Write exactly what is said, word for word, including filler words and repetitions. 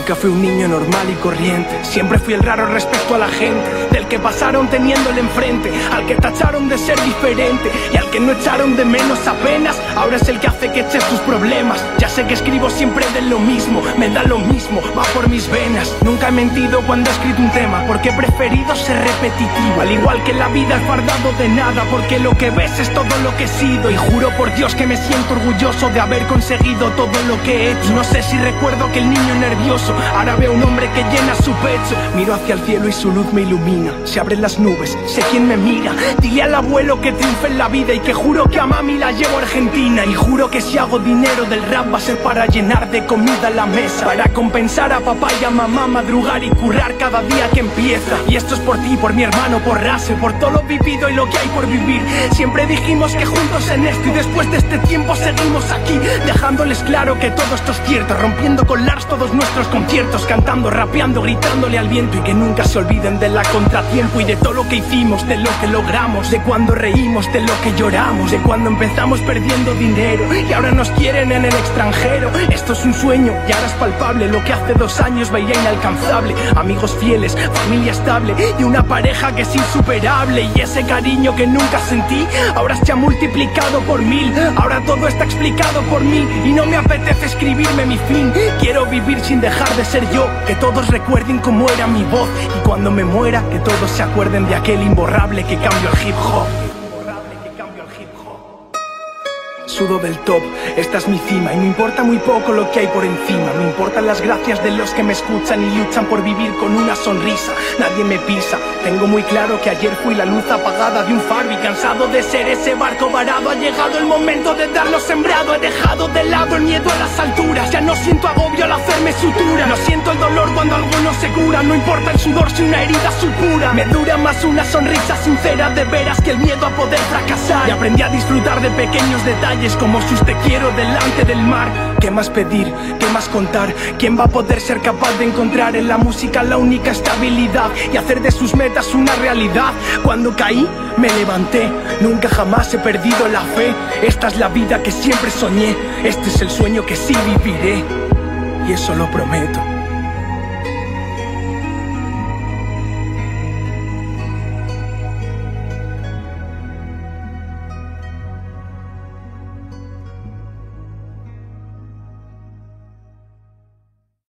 Nunca fui un niño normal y corriente, siempre fui el raro respecto a la gente, del que pasaron teniéndole enfrente, al que tacharon de ser diferente y al que no echaron de menos apenas. Ahora es el que hace que eches tus problemas. Ya sé que escribo siempre de lo mismo, me da lo mismo, va por mis venas. Nunca he mentido cuando he escrito un tema, porque he preferido ser repetitivo. Al igual que la vida he fardado de nada, porque lo que ves es todo lo que he sido. Y juro por Dios que me siento orgulloso de haber conseguido todo lo que he hecho. No sé si recuerdo aquel niño nervioso, ahora veo un hombre que llena su pecho. Miro hacia el cielo y su luz me ilumina, se abren las nubes, sé quién me mira. Dile al abuelo que triunfe en la vida y que juro que a mami la llevo a Argentina. Y juro que si hago dinero del rap va a ser para llenar de comida la mesa, para compensar a papá y a mamá, madrugar y currar cada día que empieza. Y esto es por ti, por mi hermano, por Rase, por todo lo vivido y lo que hay por vivir. Siempre dijimos que juntos en esto, y después de este tiempo seguimos aquí, dejándoles claro que todo esto es cierto, rompiendo con Lars todos nuestros conciertos, cantando, rapeando, gritándole al viento. Y que nunca se olviden de la contratiempo y de todo lo que hicimos, de lo que logramos, de cuando reímos, de lo que lloramos, de cuando empezamos perdiendo dinero y ahora nos quieren en el extranjero. Esto es un sueño y ahora es palpable, lo que hace dos años veía inalcanzable. Amigos fieles, familia estable y una pareja que es insuperable. Y ese cariño que nunca sentí ahora se ha multiplicado por mil. Ahora todo está explicado por mí y no me apetece escribirme mi fin. Quiero vivir sin dejar de ser yo, que todos recuerden cómo era mi voz, y cuando me muera que todos se acuerden de aquel imborrable que cambió el hip hop. Sudo del top, esta es mi cima y me importa muy poco lo que hay por encima. Me importan las gracias de los que me escuchan y luchan por vivir con una sonrisa. Nadie me pisa, tengo muy claro que ayer fui la luz apagada de un faro, y cansado de ser ese barco varado ha llegado el momento de darlo sembrado. He dejado de lado el miedo a las alturas, ya no siento agobio al hacerme sutura. No siento el dolor cuando algo no se cura, no importa el sudor si una herida supura. Me dura más una sonrisa sincera de veras que el miedo a poder fracasar. Y aprendí a disfrutar de pequeños detalles como sus te quiero delante del mar. ¿Qué más pedir? ¿Qué más contar? ¿Quién va a poder ser capaz de encontrar en la música la única estabilidad y hacer de sus metas una realidad? Cuando caí, me levanté, nunca jamás he perdido la fe. Esta es la vida que siempre soñé, este es el sueño que sí viviré, y eso lo prometo.